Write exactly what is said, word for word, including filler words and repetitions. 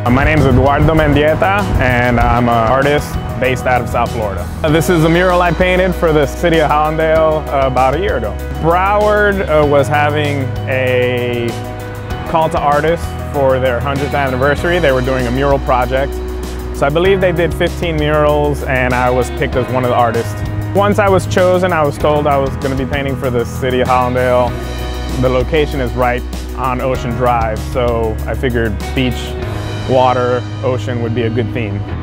My name is Eduardo Mendieta, and I'm an artist based out of South Florida. This is a mural I painted for the city of Hallandale uh, about a year ago. Broward uh, was having a call to artists for their hundredth anniversary. They were doing a mural project. So I believe they did fifteen murals, and I was picked as one of the artists. Once I was chosen, I was told I was going to be painting for the city of Hallandale. The location is right on Ocean Drive, so I figured beach, water, ocean would be a good theme.